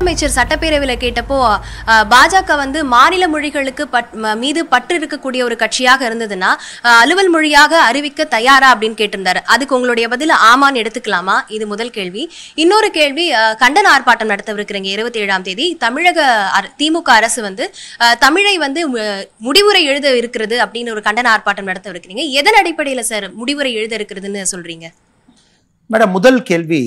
அமைச்சர் சட்டப்பேரவையில் கேட்டப்போ பாஜக வந்து மாநில மொழிகளுக்கு மீது பற்று இருக்கக்கூடிய ஒரு கட்சியாக இருந்ததுன்னா அலுவல் மொழியாக அறிவிக்க தயாரா அப்படின்னு கேட்டிருந்தாரு. அதுக்கு உங்களுடைய பதில் ஆமான்னு எடுத்துக்கலாமா? இது முதல் கேள்வி. இன்னொரு கேள்வி, கண்டன ஆர்ப்பாட்டம் நடத்தவிருக்கிறீங்க 27ஆம் தேதி. தமிழக திமுக அரசு வந்து தமிழை வந்து முடிவுரை எழுத இருக்கிறது அப்படின்னு ஒரு கண்டன ஆர்ப்பாட்டம் நடத்தவிருக்கிறீங்க. எதன் அடிப்படையில் சார் முடிவுரை எழுத இருக்கிறதுன்னு சொல்றீங்க? மேடம், முதல் கேள்வி,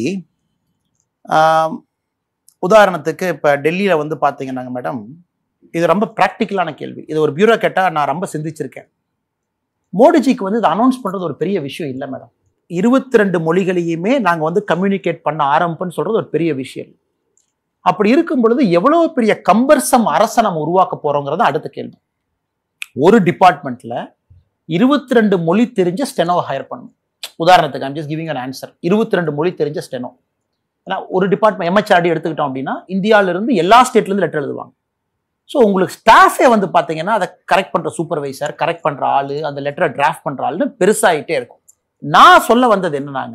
உதாரணத்துக்கு இப்போ டெல்லியில் வந்து பார்த்தீங்கன்னாங்க மேடம், இது ரொம்ப ப்ராக்டிக்கலான கேள்வி. இது ஒரு பியூரோக்ராட்டா நான் ரொம்ப சிந்திச்சிருக்கேன். மோடிஜிக்கு வந்து இதை அனௌன்ஸ் பண்ணுறது ஒரு பெரிய விஷயம் இல்லை மேடம். 22 மொழிகளையுமே நாங்கள் வந்து கம்யூனிகேட் பண்ண ஆரம்பிப்புன்னு சொல்கிறது ஒரு பெரிய விஷயம். அப்படி இருக்கும் பொழுது எவ்வளோ பெரிய கம்பர்சம் அரசை நம்ம உருவாக்க போகிறோங்கிறது அடுத்த கேள்வி. ஒரு டிபார்ட்மெண்ட்டில் 22 மொழி தெரிஞ்ச ஸ்டெனோ ஹையர் பண்ணணும். உதாரணத்துக்கு I'm just giving an answer. 22 மொழி தெரிஞ்ச ஸ்டெனோ. ஏன்னா ஒரு டிபார்ட்மெண்ட் எம்ஹெச்ஆர்டி எடுத்துக்கிட்டோம் அப்படின்னா இந்தியாவிலிருந்து எல்லா ஸ்டேட்லேருந்து லெட்டர் எழுதுவாங்க. ஸோ உங்களுக்கு ஸ்டாஃபே வந்து பார்த்தீங்கன்னா அதை கரெக்ட் பண்ணுற சூப்பர்வைசர், கரெக்ட் பண்ணுற ஆள், அந்த லெட்டரை டிராஃப்ட் பண்ணுற ஆளுன்னு பெருசாகிட்டே இருக்கும். நான் சொல்ல வந்தது என்னன்னாங்க,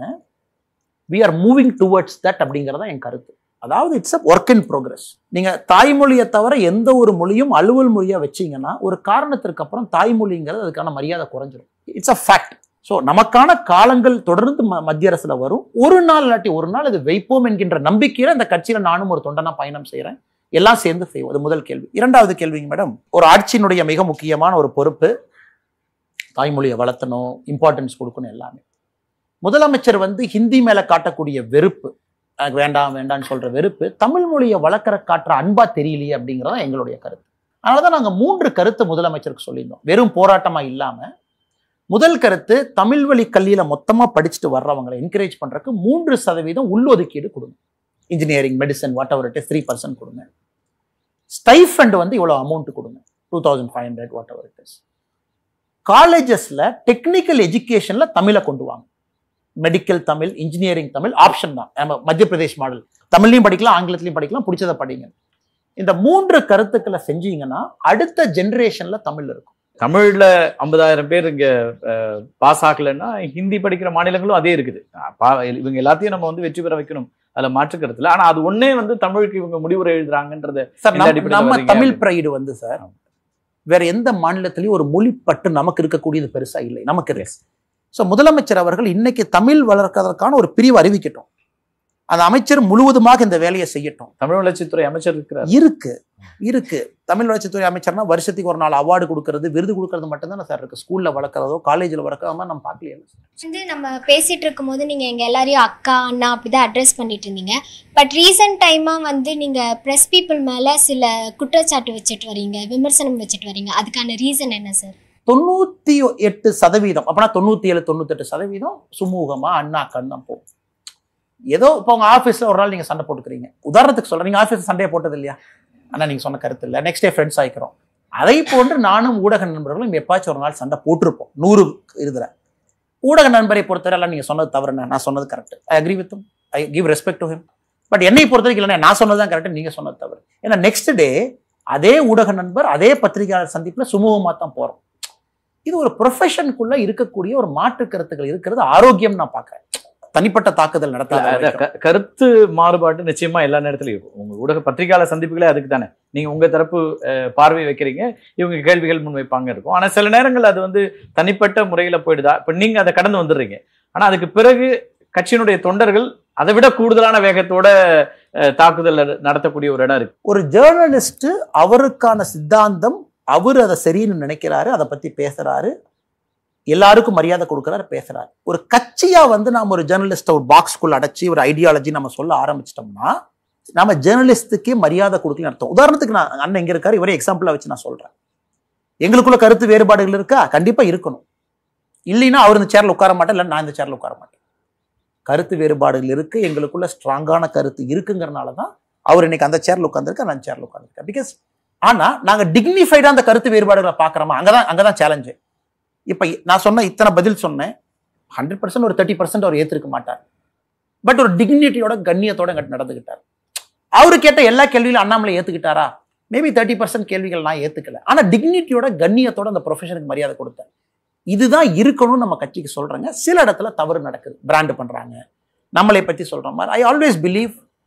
we are moving towards that அப்படிங்கிறதா என் கருத்து. அதாவது it's a work in progress. நீங்கள் தாய்மொழியை தவிர எந்த ஒரு மொழியும் அலுவல் மொழியாக வச்சிங்கன்னா ஒரு காரணத்திற்கு அப்புறம் தாய்மொழிங்கிறது அதுக்கான மரியாதை குறைஞ்சிடும். It's a fact. ஸோ நமக்கான காலங்கள் தொடர்ந்து மத்திய அரசுல வரும். ஒரு நாள் இல்லாட்டி ஒரு நாள் இது வைப்போம் என்கின்ற நம்பிக்கையில இந்த கட்சியில நானும் ஒரு தொண்டனா பயணம் செய்யறேன். எல்லாம் சேர்ந்து செய்வோம். அது முதல் கேள்வி. இரண்டாவது கேள்விங்க மேடம், ஒரு ஆட்சியினுடைய மிக முக்கியமான ஒரு பொறுப்பு தாய்மொழியை வளர்த்தணும், இம்பார்ட்டன்ஸ் கொடுக்கணும் எல்லாமே. முதலமைச்சர் வந்து ஹிந்தி மேல காட்டக்கூடிய வெறுப்பு, வேண்டாம் வேண்டாம்னு சொல்ற வெறுப்பு தமிழ் மொழியை வளர்க்குற காட்டுற அன்பா தெரியலையே அப்படிங்கிறதா எங்களுடைய கருத்து. அதனாலதான் நாங்கள் 3 கருத்து முதலமைச்சருக்கு சொல்லியிருந்தோம். வெறும் போராட்டமா இல்லாம முதல் கருத்து, தமிழ் வழி கல்வியில மொத்தமா படிச்சுட்டு வர்றவங்களை என்கரேஜ் பண்றதுக்கு 3% உள்ஒதுக்கீடு கொடுங்க. Engineering, medicine, whatever it is 3% கொடுங்க. ஸ்டைஃபண்ட் வந்து இவ்வளவு அமௌண்ட் கொடுங்க, 2500 வாட் எவர் இட் இஸ். காலேஜஸ்ல டெக்னிக்கல் எஜுகேஷன்ல தமிழை கொண்டு வாங்க. Medical Tamil, engineering Tamil option தான். நம்ம மத்திய பிரதேஷ் மாடல், தமிழ்லையும் படிக்கலாம், ஆங்கிலத்திலையும் படிக்கலாம், பிடிச்சதை படிங்க. இந்த 3 கருத்துக்களை செஞ்சீங்கன்னா அடுத்த ஜெனரேஷன்ல தமிழ் இருக்கும். தமிழ்ல 50,000 பேர் இங்க பாஸ் ஆகலைன்னா ஹிந்தி படிக்கிற மாநிலங்களும் அதே இருக்குது. இவங்க எல்லாத்தையும் நம்ம வந்து வெற்றி பெற வைக்கணும், அதுல மாற்றுக்கிறதுல. ஆனா அது ஒன்னே வந்து தமிழுக்கு இவங்க முடிவுரை எழுதுறாங்கன்றது நம்ம தமிழ் பிரைடு வந்து சார் வேற எந்த மாநிலத்திலையும் ஒரு மொழி பட்டு நமக்கு இருக்கக்கூடியது பெருசா இல்லை, நமக்கு இருக்கு. ஸோ முதலமைச்சர் அவர்கள் இன்னைக்கு தமிழ் வளர்க்கறதுக்கான ஒரு பிரிவு அறிவிக்கட்டும். அந்த அமைச்சர் முழுவதுமாக இந்த வேலையை செய்யட்டும். தமிழ் வளர்ச்சித்துறை அமைச்சர் இருக்கு. தமிழ் வளர்ச்சித்துறை அமைச்சர்னா வருஷத்துக்கு ஒரு நாள் அவார்டு கொடுக்கறது, விருது கொடுக்கறது மட்டும்தான் சார் இருக்கு. ஸ்கூல்ல வளர்க்கறதோ காலேஜில் வளர்க்கறதோ நம்ம பார்க்கலையே. வந்து நம்ம பேசிட்டு இருக்கும் போது நீங்க எங்க எல்லாரையும் அக்கா அண்ணா அப்படிதான் அட்ரஸ் பண்ணிட்டு இருந்தீங்க. பட் ரீசெண்ட் டைமா வந்து நீங்க பிரஸ் பீப்புள் மேல சில குற்றச்சாட்டு வச்சுட்டு வரீங்க, விமர்சனம் வச்சுட்டு வரீங்க. அதுக்கான ரீசன் என்ன சார்? 98% அப்படின்னா 97-98% சுமூகமா அண்ணா கண்ணா போகும். ஏதோ இப்போ உங்க ஆஃபீஸ்ல ஒரு நாள் நீங்க சண்டை போட்டுக்கிறீங்க, உதாரணத்துக்கு சொல்றேன், நீங்க ஆஃபீஸ்ல சண்டையை போட்டது இல்லையா? ஆனா நீங்க சொன்ன கருத்து இல்லை, நெக்ஸ்ட் டே ஃப்ரெண்ட்ஸ் ஆயிக்கிறோம். அதை போன்று நானும் ஊடக நண்பர்களும் எப்பாச்சும் ஒரு நாள் சண்டை போட்டிருப்போம். 100 இருதுற ஊடக நண்பரை பொறுத்தவரை நீங்க சொன்னது தவறு, நான் சொன்னது correct, I agree with him, I give respect to him. But என்னை பொறுத்தவரைக்கும் இல்லைன்னா நான் சொன்னதுதான் கரெக்ட், நீங்க சொன்னது தவறு. ஏன்னா நெக்ஸ்ட் டே அதே ஊடக நண்பர் அதே பத்திரிகையாளர் சந்திப்புல சுமூகமா தான் போறோம். இது ஒரு ப்ரொஃபஷனுக்குள்ள இருக்கக்கூடிய ஒரு மாற்று கருத்துக்கள் இருக்கிறது ஆரோக்கியம் நான் பார்க்கிறேன். தனிப்பட்ட தாக்குதல் நடத்தாத கருத்து மாறுபாடு நிச்சயமா எல்லா நேரத்திலும் இருக்கும். உங்க ஊடக பத்திரிகையாளர் சந்திப்புகளே அதுக்கு தானே. நீங்க உங்க தரப்பு பார்வை வைக்கிறீங்க, இவங்க கேள்விகள் முன்வைப்பாங்க இருக்கும். ஆனா சில நேரங்கள் அது வந்து தனிப்பட்ட முறையில போயிடுதா. இப்ப நீங்க அதை கடந்து வந்துடுறீங்க. ஆனா அதுக்கு பிறகு கட்சியினுடைய தொண்டர்கள் அதை விட கூடுதலான வேகத்தோட தாக்குதல் நடத்தக்கூடிய ஒரு இடம் இருக்கு. ஒரு ஜேர்னலிஸ்ட் அவருக்கான சித்தாந்தம், அவர் அதை சரின்னு நினைக்கிறாரு, அதை பத்தி பேசுறாரு, எல்லாருக்கும் மரியாதை கொடுக்குறாரு, பேசுறாரு. ஒரு கட்சியா வந்து நாம ஒரு ஜேர்னலிஸ்ட ஒரு பாக்ஸ்குள்ள அடைச்சி ஒரு ஐடியாலஜி நம்ம சொல்ல ஆரம்பிச்சிட்டோம்னா நம்ம ஜேர்னலிஸ்டுக்கே மரியாதை கொடுக்கலன்னு அர்த்தம். உதாரணத்துக்கு நான் அண்ணன் எங்க இருக்காரு, இவரே எக்ஸாம்பிளா வச்சு நான் சொல்றேன். எங்களுக்குள்ள கருத்து வேறுபாடுகள் இருக்கா? கண்டிப்பா இருக்கணும். இல்லைன்னா அவர் இந்த சேர்ல உட்கார மாட்டேன், இல்லை நான் இந்த சேர்ல உட்கார மாட்டேன். கருத்து வேறுபாடுகள் இருக்கு, எங்களுக்குள்ள ஸ்ட்ராங்கான கருத்து இருக்குங்கிறனாலதான் அவர் இன்னைக்கு அந்த சேர்ல உட்காந்துருக்கு, நான் சேர்ல உட்காந்துருக்கேன். பிகாஸ் ஆனா நாங்க டிக்னிஃபைடா அந்த கருத்து வேறுபாடுகளை பாக்குறோமா, அங்கதான் சேலஞ்சு. இப்ப நான் சொன்ன இத்தனை பதில் சொன்னேன், 100% ஒரு 30% அவர் ஏத்திருக்க மாட்டார். பட் ஒரு டிக்னிட்டியோட கண்ணியத்தோட நடந்துகிட்டார். அவரு கேட்ட எல்லா கேள்வியிலும் அண்ணாமலை ஏத்துக்கிட்டாரா? மேபி 30% கேள்விகள் நான் ஏத்துக்கல. ஆனா டிக்னிட்டியோட கண்ணியத்தோட அந்த ப்ரொஃபஷனுக்கு மரியாதை கொடுத்தேன். இதுதான் இருக்கணும்னு நம்ம கட்சிக்கு சொல்றாங்க. சில இடத்துல தவறு நடக்குது, பிராண்ட் பண்றாங்க, நம்மளை பத்தி சொல்ற மாதிரி. I always believe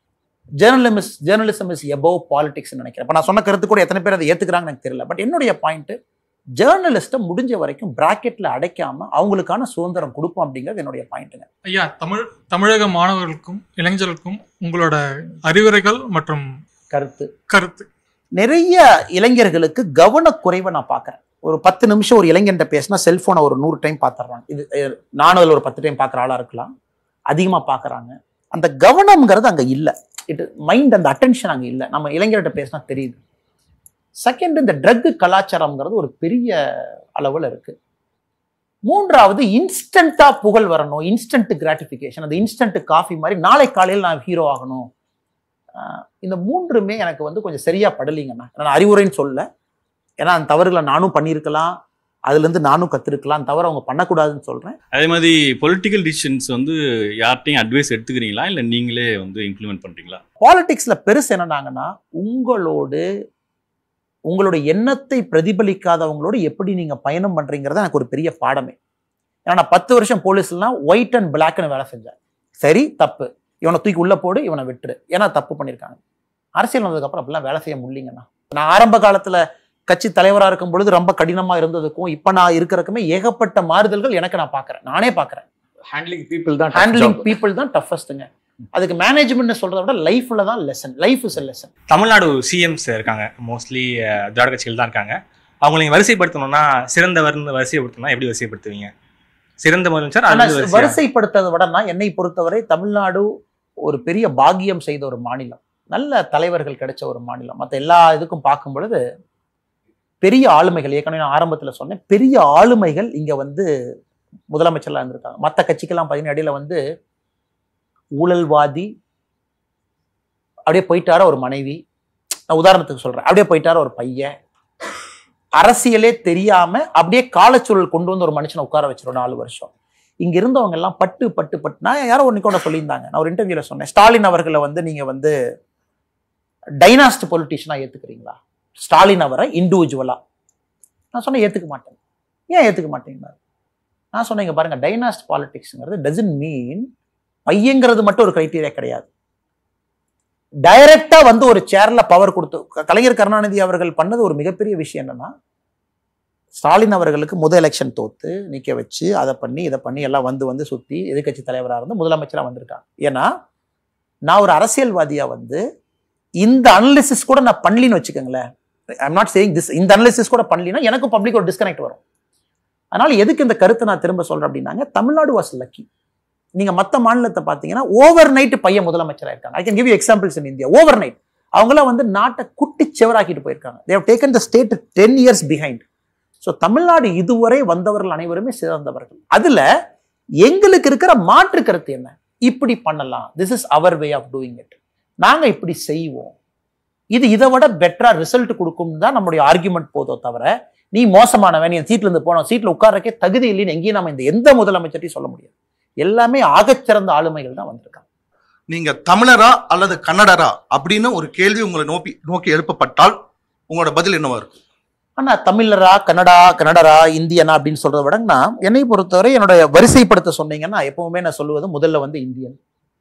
journalism is above politics நினைக்கிறேன். இப்போ நான் சொன்ன கருத்து கூட எத்தனை பேர் அதை ஏற்றுக்கிறாங்கன்னு எனக்கு தெரியல. பட் என்னுடைய பாயிண்ட், ஜேர்னலிஸ்ட்டை முடிஞ்ச வரைக்கும் பிராக்கெட்ல அடைக்காம அவங்களுக்கான சுதந்திரம் கொடுப்போம் அப்படிங்கிறது என்னுடைய பாயிண்ட்டுங்க. ஐயா, தமிழக மாணவர்களுக்கும் இளைஞர்களுக்கும் உங்களோட அறிவுரைகள் மற்றும் கருத்து. நிறைய இளைஞர்களுக்கு கவனக்குறைவை நான் பார்க்குறேன். ஒரு 10 நிமிஷம் ஒரு இளைஞன்ட்ட பேசினா செல்ஃபோனை ஒரு 100 டைம் பார்த்துடுறாங்க. இது நானும் அதில் ஒரு 10 டைம் பார்க்குற ஆளாக இருக்கலாம், அதிகமாக பார்க்குறாங்க. அந்த கவனம்ங்கிறது அங்கே இல்லை. மைண்ட் அந்த அட்டென்ஷன் அங்கே இல்லை. நம்ம இளைஞர்கிட்ட பேசினா தெரியுது. செகண்ட், இந்த ட்ரக் கலாச்சாரம்ங்கிறது ஒரு பெரிய அளவில் இருக்கு. மூன்றாவது, இன்ஸ்டண்டா புகழ் வரணும், இன்ஸ்டன்ட் கிராட்டிஃபிகேஷன், அந்த இன்ஸ்டன்ட் காஃபி மாதிரி நாளை காலையில் நான் ஹீரோ ஆகணும். இந்த மூன்றுமே எனக்கு வந்து கொஞ்சம் சரியா படலிங்கண்ணா. நான் அறிவுரைன்னு சொல்ல, ஏன்னா அந்த தவறுகளை நானும் பண்ணியிருக்கலாம், அதுலேருந்து நானும் கற்றுருக்கலாம், தவிர அவங்க பண்ணக்கூடாதுன்னு சொல்கிறேன். அதே மாதிரி பொலிட்டிக்கல் டிசிஷன்ஸ் வந்து யார்ட்டையும் அட்வைஸ் எடுத்துக்கிறீங்களா, இல்லை நீங்களே வந்து இம்ப்ளிமெண்ட் பண்ணுறீங்களா? பாலிடிக்ஸில் பெருசு என்னன்னாங்கன்னா, உங்களுடைய எண்ணத்தை பிரதிபலிக்காதவங்களோடு எப்படி நீங்கள் பயணம் பண்ணுறீங்கிறத எனக்கு ஒரு பெரிய பாடமே. ஏன்னா நான் 10 வருஷம் போலீஸ்லாம் ஒயிட் அண்ட் பிளாக்னு வேலை செஞ்சேன். சரி தப்பு, இவனை தூக்கி உள்ளே போடு, இவனை விட்டுரு, ஏன்னா தப்பு பண்ணியிருக்காங்க. அரசியல் வந்ததுக்கப்புறம் அப்படிலாம் வேலை செய்ய முடியலங்கண்ணா. நான் ஆரம்ப காலத்தில் கட்சி தலைவராக இருக்கும் பொழுது ரொம்ப கடினமாக இருந்ததுக்கும் இப்போ நான் இருக்கிறதுக்குமே ஏகப்பட்ட மாறுதல்கள் எனக்கு நான் பார்க்குறேன், நானே பார்க்குறேன். ஹேண்ட்லிங் பீப்புள் தான் டஃபஸ்ட்டுங்க. அதுக்கு மேனேஜ்மெண்ட் சொல்றத விட லைஃப்ல தான் lesson. Life is a lesson. Tamil Nadu CMs இருக்காங்க, மோஸ்ட்லி திராவிட கட்சிகள் தான் இருக்காங்க. அவங்க நீங்க வரிசைப்படுத்தணும்னா, சிறந்தவர்னு வரிசைப்படுத்தணும்னா எப்படி வரிசைப்படுத்துவீங்க? சிறந்த முதலமைச்சர் வரிசைப்படுத்ததை விட என்னை பொறுத்தவரை தமிழ்நாடு ஒரு பெரிய பாக்கியம் செய்த ஒரு மாநிலம், நல்ல தலைவர்கள் கிடைச்ச ஒரு மாநிலம். மற்ற எல்லா இதுக்கும் பார்க்கும் பொழுது பெரிய ஆளுமைகள், ஏற்கனவே நான் ஆரம்பத்தில் சொன்னேன், பெரிய ஆளுமைகள் இங்க வந்து முதலமைச்சர்லாம் இருந்திருக்காங்க. மற்ற கட்சிக்கெல்லாம் பார்த்தீங்கன்னா இடையில வந்து ஊழல்வாதி அப்படியே போயிட்டார ஒரு மனைவி, நான் உதாரணத்துக்கு சொல்றேன், அப்படியே போயிட்டார ஒரு பையன், அரசியலே தெரியாம அப்படியே காலச்சூழல் கொண்டு வந்து ஒரு மனுஷனை உட்கார வச்சிரும் 4 வருஷம். இங்க இருந்தவங்க எல்லாம் பட்டு நான் யாரோ ஒன்று கூட சொல்லியிருந்தாங்க, நான் ஒரு இன்டர்வியூல சொன்னேன், ஸ்டாலின் அவர்களை வந்து நீங்க வந்து டைனாஸ்ட் பொலிட்டிஷியனா ஏத்துக்கிறீங்களா, ஸ்டாலின் அவரை இண்டிவிஜுவலா? நான் சொன்னேன் ஏத்துக்க மாட்டேன். ஏன் ஏத்துக்க மாட்டேங்க? நான் சொன்னேங்க பாருங்க, டைனாஸ்ட் பாலிடிக்ஸ்ங்கிறது டசன்ட் மீன் பையங்கிறது மட்டும் ஒரு கிரைட்டீரியா கிடையாது. டைரக்டா வந்து ஒரு சேர்ல பவர் கொடுத்து கலைஞர் கருணாநிதி அவர்கள் பண்ணது ஒரு மிகப்பெரிய விஷயம் என்னன்னா, ஸ்டாலின் அவர்களுக்கு முதல் எலெக்ஷன் தோத்து நிக்க வச்சு அதை பண்ணி இதை பண்ணி எல்லாம் வந்து சுத்தி எதிர்கட்சி தலைவராக இருந்து முதலமைச்சராக வந்திருக்காங்க. ஏன்னா நான் ஒரு அரசியல்வாதியா வந்து இந்த அனலிசிஸ் கூட நான் பண்ணலின்னு வச்சுக்கோங்களேன், ஐம் நாட் சேயிங் திஸ், இந்த அனலிசிஸ் கூட பண்ணலினா எனக்கு பப்ளிக் ஒரு டிஸ்கனெக்ட் வரும். அதனால எதுக்கு இந்த கருத்தை நான் திரும்ப சொல்றேன் அப்படின்னாங்க, தமிழ்நாடு வாஸ் லக்கி. நீங்க மற்ற மாநிலத்தை பார்த்தீங்கன்னா ஓவர் நைட் பையன் முதலமைச்சராக இருக்காங்க. I can give you examples in India. Overnight அவங்களாம் வந்து நாட்டை குட்டி செவராக்கிட்டு போயிருக்காங்க. they have taken the state 10 years behind. So Tamil Nadu இதுவரை வந்தவர்கள் அனைவருமே சிறந்தவர்கள். அதுல எங்களுக்கு இருக்கிற மாற்று கருத்து என்ன, இப்படி பண்ணலாம், this is our way of doing it, நாங்க இப்படி செய்வோம், இது இதை விட பெட்டரா ரிசல்ட் கொடுக்கும் தான் நம்மளுடைய ஆர்குமெண்ட் போதோ தவிர, நீ மோசமானவன், நீ சீட்ல இருந்து போனோம், சீட்ல உட்கார்றக்கே தகுதி இல்லைன்னு எங்கேயும் நம்ம எந்த முதலமைச்சரையும் சொல்ல முடியாது. எல்லாமே ஆகச்சிறந்த ஆளுமைகள் தான் வந்திருக்காங்க. நீங்க தமிழரா அல்லது கன்னடரா அப்படின்னு ஒரு கேள்வி உங்களை நோக்கி எழுப்பப்பட்டால் உங்களோட பதில் என்னவா இருக்கும்? ஆனா தமிழரா கன்னடரா இந்தியனா அப்படின்னு சொல்றத விடங்கன்னா, என்னை பொறுத்தவரை என்னுடைய வரிசைப்படுத்த சொன்னீங்கன்னா எப்பவுமே நான் சொல்லுவது முதல்ல வந்து இந்தியன்,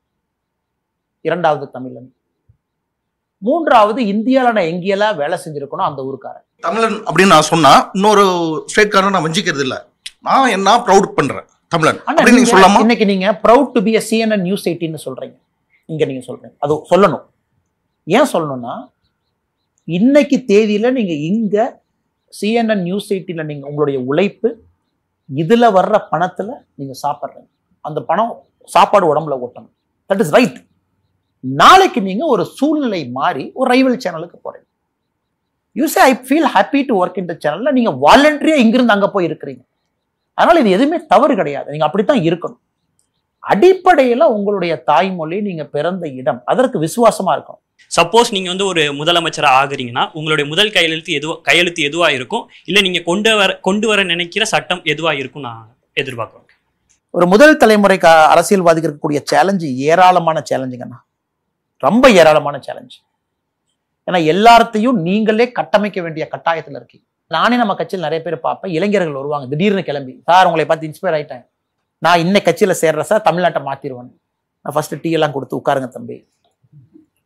இரண்டாவது தமிழன், மூன்றாவது இந்தியாவில் நான் எங்கேயெல்லாம் வேலை செஞ்சிருக்கணும் அந்த ஊருக்காரன். தமிழன் அப்படின்னு நான் சொன்னா இன்னொரு ஸ்டேட்காரன் நான் வஞ்சிக்கிறது இல்லை, நான் என்ன ப்ரௌட் பண்றேன் தமிழன் அப்படின்னு நீங்க சொல்லலாமா? இன்னைக்கு நீங்க proud to be a CNN News 18 சொல்றீங்க, இங்க நீங்க சொல்றீங்க, அது சொல்லணும். ஏன் சொல்லணும்னா, இன்னைக்கு தேதியில நீங்க இங்க CNN News 18 நீங்க உங்களுடைய உழைப்பு, இதுல வர்ற பணத்துல நீங்க சாப்பிட்றீங்க, அந்த பணம் சாப்பாடு உடம்புல ஓட்டணும், தட் இஸ் ரைட். நாளைக்கு நீங்க ஒரு சூழ்நிலை மாறி ஒரு ரைவல் சேனலுக்கு போறீங்க, you say I feel happy to work in the சேனல்ல, நீங்க வாலண்டரியா இங்கிருந்து அங்க போய் இருக்கிறீங்க. அதனால இது எதுவுமே தவறு கிடையாது, நீங்க அப்படித்தான் இருக்கணும். அடிப்படையில உங்களுடைய தாய்மொழி, நீங்க பிறந்த இடம், அதற்கு விசுவாசமா இருக்கும். சப்போஸ் நீங்க வந்து ஒரு முதலமைச்சரா ஆகுறீங்கன்னா உங்களுடைய முதல் கையெழுத்து எதுவா இருக்கும், இல்ல நீங்க கொண்டு வர நினைக்கிற சட்டம் எதுவா இருக்கும் நான் எதிர்பார்க்கிறேன். ஒரு முதல் தலைமுறை அரசியல்வாதிகள் இருக்கக்கூடிய சேலஞ்சு ஏராளமான சேலஞ்சுங்கண்ணா, ரொம்ப ஏராளமான சேலஞ்சு. ஏன்னா எல்லாத்தையும் நீங்களே கட்டமைக்க வேண்டிய கட்டாயத்தில் இருக்கீங்க. நானே நம்ம கட்சியில் நிறைய பேர் பார்ப்பேன், இளைஞர்கள் வருவாங்க திடீர்னு கிளம்பி, சார் உங்களை பார்த்து இன்ஸ்பயர் ஆயிட்டேன், நான் இன்னைக்கு கட்சியில் சேர்றேன் சார், தமிழ்நாட்டை மாத்திருவேன், நான் ஃபர்ஸ்ட் டீ எல்லாம் கொடுத்து உட்காருங்க தம்பி,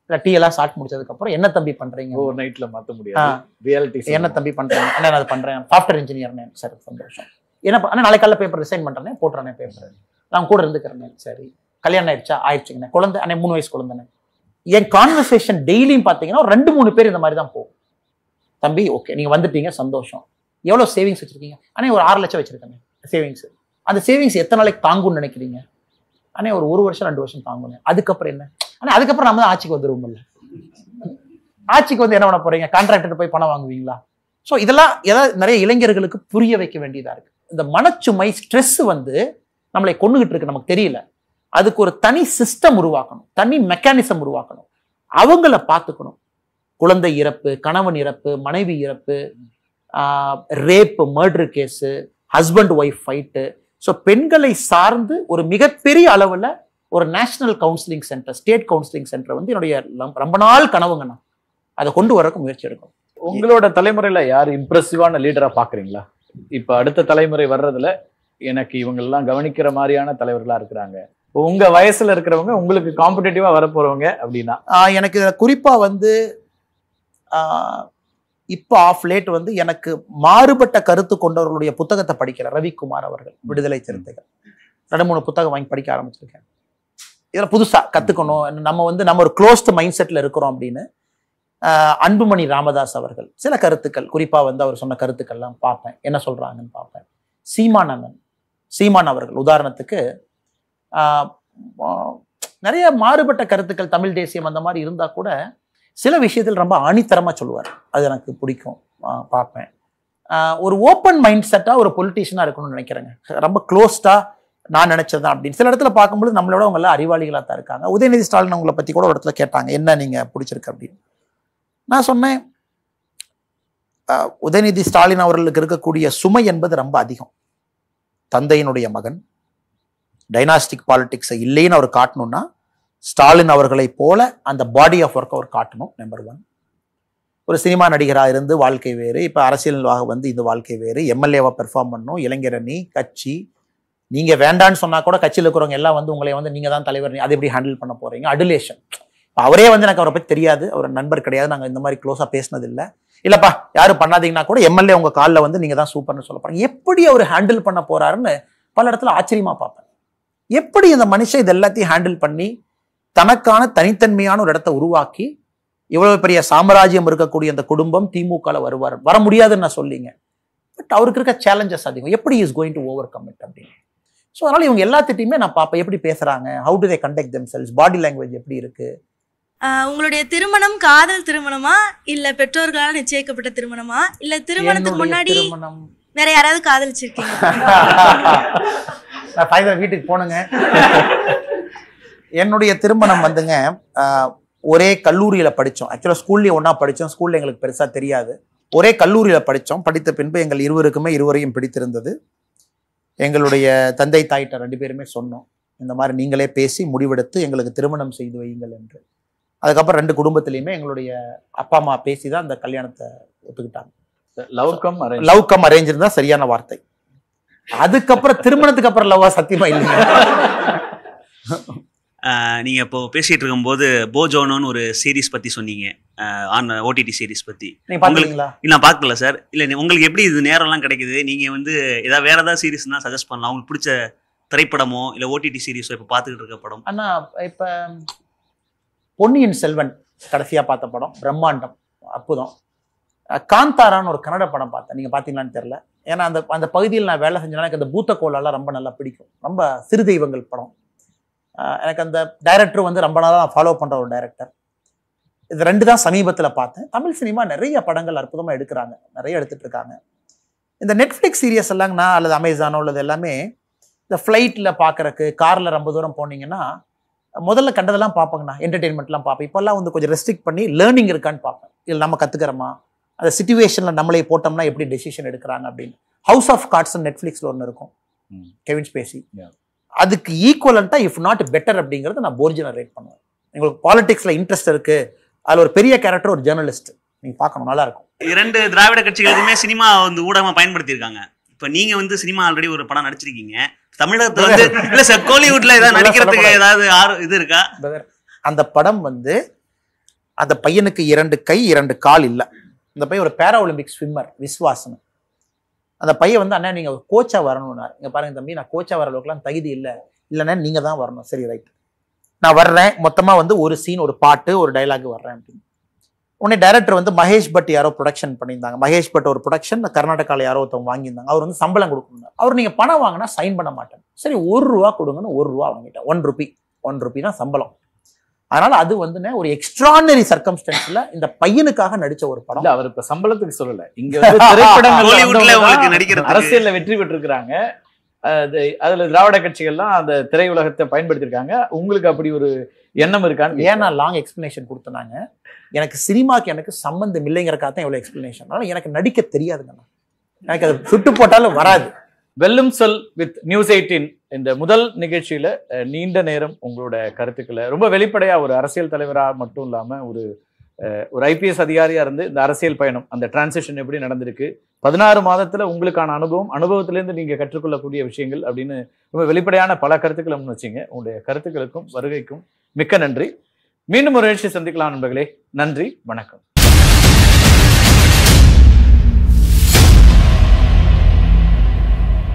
இல்லை டீ எல்லாம் ஸ்டார்ட் முடிச்சதுக்கப்புறம் என்ன தம்பி பண்ணுறீங்க, ஒரு நைட்ல மாற்ற முடியாது ரியாலிட்டி, என்ன தம்பி பண்ணுறீங்க, அண்ணா அது பண்ணுறேன் சாஃப்ட்வேர் இன்ஜினியர்னே, சரி சந்தோஷம், என்ன அண்ணா நாளைக்கு காலையில் பேப்பர் ரிசைன் பண்ணுறேனே, போட்டுறேனே பேப்பர், நான் கூட இருந்துக்கிறேன், சரி கல்யாணம் ஆயிடுச்சா, ஆயிடுச்சுங்கண்ணே, குழந்தை அண்ணே 3 வயசு குழந்தைண்ணே. என் கான்வர்சேஷன் டெய்லியும் பார்த்தீங்கன்னா 2-3 பேர் இந்த மாதிரி தான் போகும். தம்பி ஓகே நீங்கள் வந்துட்டீங்க சந்தோஷம், எவ்வளோ சேவிங்ஸ் வச்சுருக்கீங்க, அண்ணே ஒரு 6 லட்சம் வச்சுருக்கேங்க சேவிங்ஸ், அந்த சேவிங்ஸ் எத்தனை நாளைக்கு தாங்கும்னு நினைக்கிறீங்க, அண்ணே ஒரு 1 வருஷம் 2 வருஷம் தாங்குங்க, அதுக்கப்புறம் என்ன, ஆனால் அதுக்கப்புறம் நம்ம தான் ஆட்சிக்கு வந்துருவோம்ல, ஆட்சிக்கு வந்து என்ன பண்ண போறீங்க, கான்ட்ராக்டர் போய் பணம் வாங்குவீங்களா? ஸோ இதெல்லாம் ஏதாவது நிறைய இளைஞர்களுக்கு புரிய வைக்க வேண்டியதா இருக்கு. இந்த மனச்சுமை ஸ்ட்ரெஸ் வந்து நம்மளை கொண்டுகிட்டு இருக்கு, நமக்கு தெரியல. அதுக்கு ஒரு தனி சிஸ்டம் உருவாக்கணும், தனி மெக்கானிசம் உருவாக்கணும், அவங்கள பார்த்துக்கணும். குழந்தை இறப்பு, கணவன் இறப்பு, மனைவி இறப்பு, rape, murder case, husband wife fight. So பெண்களை சார்ந்து ஒரு மிகப்பெரிய அளவில் ஒரு national counselling centre, state counselling centre வந்து என்னுடைய ரொம்ப நாள் கனவுங்கண்ணா. அதை கொண்டு வரக்கு முயற்சி எடுக்கணும். உங்களோட தலைமுறையில யார் இம்ப்ரெசிவான லீடரா பாக்குறீங்களா? இப்ப அடுத்த தலைமுறை வர்றதுல எனக்கு இவங்க எல்லாம் கவனிக்கிற மாதிரியான தலைவர்களா இருக்கிறாங்க, உங்க வயசுல இருக்கிறவங்க, உங்களுக்கு காம்படிட்டிவா வரப்போறவங்க அப்படின்னா? எனக்கு குறிப்பா வந்து இப்போ ஆஃப் லேட் வந்து எனக்கு மாறுபட்ட கருத்து கொண்டவர்களுடைய புத்தகத்தை படிக்கிற ரவிக்குமார் அவர்கள், விடுதலை சிறுத்தைகள், 2-3 புத்தகம் வாங்கி படிக்க ஆரம்பிச்சிருக்கேன். இதில் புதுசா கத்துக்கணும், நம்ம ஒரு க்ளோஸ்டு மைண்ட் செட்ல இருக்கிறோம் அப்படின்னு. அன்புமணி ராமதாஸ் அவர்கள் சில கருத்துக்கள், குறிப்பா வந்து அவர் சொன்ன கருத்துக்கள்லாம் பார்ப்பேன், என்ன சொல்றாங்கன்னு பார்ப்பேன். சீமான் அவர்கள் உதாரணத்துக்கு நிறைய மாறுபட்ட கருத்துக்கள், தமிழ் தேசியம் அந்த மாதிரி இருந்தா கூட சில விஷயத்தில் ரொம்ப ஆணித்தரமா சொல்லுவார், அது எனக்கு பிடிக்கும், பார்ப்பேன். ஒரு ஓப்பன் மைண்ட் செட்டா ஒரு பொலிட்டீஷியனா இருக்கணும்னு நினைக்கிறேங்க, ரொம்ப க்ளோஸ்டா நான் நினைச்சதான் அப்படின்னு. சில இடத்துல பார்க்கும்போது நம்மளோட அவங்க எல்லாம் அறிவாளிகளா தான் இருக்காங்க. உதயநிதி ஸ்டாலின் அவங்களை பத்தி கூட ஒரு இடத்துல கேட்டாங்க, என்ன நீங்க பிடிச்சிருக்கு அப்படின்னு. நான் சொன்னேன், உதயநிதி ஸ்டாலின் அவர்களுக்கு இருக்கக்கூடிய சுமை என்பது ரொம்ப அதிகம். தந்தையினுடைய மகன், டைனாஸ்டிக் பாலிடிக்ஸை இல்லைன்னு அவர் காட்டணும்னா ஸ்டாலின் அவர்களை போல அந்த பாடி ஆஃப் ஒர்க் அவர் காட்டணும். நம்பர் 1. ஒரு சினிமா நடிகராக இருந்து வாழ்க்கை வேறு, இப்போ அரசியல்வாக வந்து இந்த வாழ்க்கை வேறு, எம்எல்ஏவா பெர்ஃபார்ம் பண்ணணும், இளைஞரணி கட்சி, நீங்க வேண்டான்னு சொன்னா கூட கட்சியில் இருக்கிறவங்க எல்லாம் வந்து உங்களை வந்து நீங்க தான் தலைவர், அதை எப்படி ஹேண்டில் பண்ண போறீங்க, அடுலேஷன். அவரே வந்து எனக்கு அவரை பத்தி தெரியாது, அவர் நண்பர் கிடையாது, நாங்கள் இந்த மாதிரி க்ளோஸா பேசினது இல்லை, இல்லப்பா யாரும் பண்ணாதீங்கன்னா கூட எம்எல்ஏ உங்க காலில் வந்து நீங்க தான் சூப்பர்னு சொல்ல போறாங்க. எப்படி அவர் ஹேண்டில் பண்ண போறாருன்னு பல இடத்துல ஆச்சரியமா பார்ப்பேன். எப்படி இந்த மனுஷன் இது எல்லாத்தையும் ஹேண்டில் பண்ணி தனக்கான தனித்தன்மையான ஒரு இடத்தை உருவாக்கி இவ்வளவு பெரிய சாம்ராஜ்யம் இருக்கக்கூடிய அந்த குடும்பம் திமுக வருவார், வர முடியாதுன்னு நான் சொல்லிங்க. பட் அவருக்கு இருக்க சேலஞ்சஸ் அதிகம், எப்படி is going to overcome it அப்படின்னு. ஸோ அதனால இவங்க எல்லாத்திட்டையுமே நான் பார்ப்பேன், எப்படி பேசுறாங்க, how do they conduct themselves, body language எப்படி இருக்கு. உங்களுடைய திருமணம் காதல் திருமணமா இல்ல பெற்றோர்களால் நிச்சயிக்கப்பட்ட திருமணமா இல்ல திருமணத்துக்கு முன்னாடி வேற யாராவது காதலிச்சிருக்கீங்க? நான் வீட்டுக்கு போனுங்க. என்னுடைய திருமணம் வந்துங்க ஒரே கல்லூரியில படித்தோம். ஆக்சுவலாக ஸ்கூல்லேயே ஒன்றா படித்தோம், ஸ்கூலில் எங்களுக்கு பெருசாக தெரியாது. ஒரே கல்லூரியில் படித்தோம். படித்த பின்பு எங்கள் இருவரையும் பிடித்திருந்தது. எங்களுடைய தந்தை தாயிட்ட 2 பேருமே சொன்னோம், இந்த மாதிரி நீங்களே பேசி முடிவெடுத்து எங்களுக்கு திருமணம் செய்து வையுங்கள் என்று. அதுக்கப்புறம் 2 குடும்பத்திலையுமே எங்களுடைய அப்பா அம்மா பேசி தான் அந்த கல்யாணத்தை ஒத்துக்கிட்டாங்க. லவ் கம் அரேஞ்ச் தான் சரியான வார்த்தை. அதுக்கப்புறம் திருமணத்துக்கு அப்புறம் லவ்வா சத்தியமா இல்லைங்க. நீங்கள் இப்போ பேசிகிட்டு இருக்கும்போது போஜோனோன்னு ஒரு சீரீஸ் பற்றி சொன்னீங்க, ஓடிடி சீரீஸ் பற்றி. நான் பார்க்கல சார். இல்லை உங்களுக்கு எப்படி இது நேரம்லாம் கிடைக்குது? நீங்கள் வந்து ஏதாவது வேறு ஏதாவது சீரீஸ்னால் சஜஸ்ட் பண்ணலாம், உங்களுக்கு பிடிச்ச திரைப்படமோ இல்லை ஓடிடி சீரீஸோ இப்போ பார்த்துக்கிட்டு இருக்க படம். அண்ணா இப்போ பொன்னியின் செல்வன் கடைசியாக பார்த்த படம் பிரம்மாண்டம், அற்புதம். காந்தாரான்னு ஒரு கன்னட படம் பார்த்தேன், நீங்கள் பார்த்தீங்களான்னு தெரில. ஏன்னா அந்த பகுதியில் நான் வேலை செஞ்சேன்னா எனக்கு அந்த பூத்த கோலெல்லாம் ரொம்ப நல்லா பிடிக்கும். ரொம்ப சிறு தெய்வங்கள் படம். எனக்கு அந்த டைரக்டர் வந்து ரொம்ப நாளாக நான் ஃபாலோ பண்ணுற ஒரு டைரக்டர். இது 2 தான் சமீபத்தில் பார்த்தேன். தமிழ் சினிமா நிறைய படங்கள் அற்புதமாக எடுக்கிறாங்க, நிறைய எடுத்துகிட்டு இருக்காங்க. இந்த நெட்ஃப்ளிக்ஸ் சீரியஸ் எல்லாங்கண்ணா அல்லது அமேசானோ உள்ளது எல்லாமே இந்த ஃப்ளைட்டில் பார்க்குறக்கு, காரில் ரொம்ப தூரம் போனீங்கன்னா முதல்ல கண்டதெல்லாம் பார்ப்பேங்கண்ணா, என்டர்டெயின்மெண்ட்லாம் பார்ப்பேன். இப்போல்லாம் வந்து கொஞ்சம் ரெஸ்ட்ரிக்ட் பண்ணி லேர்னிங் இருக்கான்னு பார்ப்பேன். இதில் நம்ம கற்றுக்கிறோமா, அந்த சிச்சுவேஷனில் நம்மளே போட்டோம்னா எப்படி டெசிஷன் எடுக்கிறாங்க அப்படின்னு. ஹவுஸ் ஆஃப் கார்ட்ஸ் நெட்ஃப்ளிக்ஸில் ஒன்று இருக்கும், கெவின் ஸ்பேசி. அதுக்கு ஈக்குவலண்ட்டாக இஃப் நாட் பெட்டர் அப்படிங்கிறத நான் போர்ஜனை ரேட் பண்ணுவேன். உங்களுக்கு பாலிடிக்ஸில் இன்ட்ரெஸ்ட் இருக்குது, அதில் ஒரு பெரிய கேரக்டர், ஒரு ஜேர்னலிஸ்ட், நீங்கள் பார்க்கணும், நல்லா இருக்கும். 2 திராவிட கட்சிகளுக்குமே சினிமா வந்து ஊடகமாக பயன்படுத்தியிருக்காங்க. இப்போ நீங்கள் வந்து சினிமா ஆல்ரெடி ஒரு படம் நடிச்சிருக்கீங்க. தமிழகத்தில் வந்து இல்லை சார், கோலிவுட்ல ஏதாவது நடிக்கிறதுக்கு ஏதாவது இது இருக்கா? அந்த படம் வந்து அந்த பையனுக்கு 2 கை 2 கால் இல்லை. அந்த பையன் ஒரு பேரா ஒலிம்பிக் ஸ்விம்மர், விஸ்வாசன். அந்த பையன் வந்து அண்ணா நீங்க கோச்சா வரணும்னாரு. இங்க பாருங்க தம்பி, நான் கோச்சா வர அளவுக்குலாம் தகுதி இல்லை, இல்லைன்னா நீங்க தான் வரணும். சரி ரைட், நான் வர்றேன், மொத்தமா வந்து ஒரு சீன், ஒரு பாட்டு, ஒரு டைலாக் வர்றேன் அப்படின்னு. உடனே டைரக்டர் வந்து மகேஷ் பட் யாரோ ப்ரொடக்ஷன் பண்ணியிருந்தாங்க. மகேஷ் பட் ஒரு ப்ரொடக்ஷன் கர்நாடகாவில் யாரோ ஒருத்தவங்க வாங்கியிருந்தாங்க. அவர் வந்து சம்பளம் கொடுக்கணும். அவர் நீங்க பணம் வாங்கினா சைன் பண்ண மாட்டேன். சரி ₹1 கொடுங்கன்னு ₹1 வாங்கிட்டேன். ₹1 தான் சம்பளம். அதனால அது வந்து ஒரு எக்ஸ்ட்ரானரி சர்க்கம்ஸ்டன்ஸ்ல இந்த பையனுக்காக நடிச்ச ஒரு படம். அவர் இப்ப சம்பளத்துக்கு சொல்லல, இங்க வந்து திரைப்படங்கள் அரசியல்ல வெற்றி பெற்றிருக்கிறாங்க. அதுல திராவிட கட்சிகள்லாம் அந்த திரையுலகத்தை பயன்படுத்திருக்காங்க. உங்களுக்கு அப்படி ஒரு எண்ணம் இருக்கான்னு ஏன்னா லாங் எக்ஸ்பிளனேஷன் கொடுத்தனாங்க. எனக்கு சினிமாக்கு எனக்கு சம்பந்தம் இல்லைங்கிறக்காக தான் இவ்வளவு எக்ஸ்பிளனேஷன். அதனால எனக்கு நடிக்க தெரியாதுங்க, எனக்கு அது சுட்டு போட்டாலும் வராது. வெல்லும் சொல் வித் News18 இந்த முதல் நிகழ்ச்சியில நீண்ட நேரம் உங்களோட கருத்துக்களை ரொம்ப வெளிப்படையா ஒரு அரசியல் தலைவரா மட்டும் இல்லாம ஒரு IPS அதிகாரியா இருந்து இந்த அரசியல் பயணம், அந்த டிரான்சிஷன் எப்படி நடந்திருக்கு, 16 மாதத்துல உங்களுக்கான அனுபவத்திலேருந்து நீங்க கற்றுக்கொள்ளக்கூடிய விஷயங்கள் அப்படின்னு ரொம்ப வெளிப்படையான பல கருத்துக்களை முன் வச்சிங்க. உங்களுடைய கருத்துக்களுக்கும் வருகைக்கும் மிக்க நன்றி. மீண்டும் ஒரு நிகழ்ச்சி சந்திக்கலாம் நண்பர்களே. நன்றி, வணக்கம்.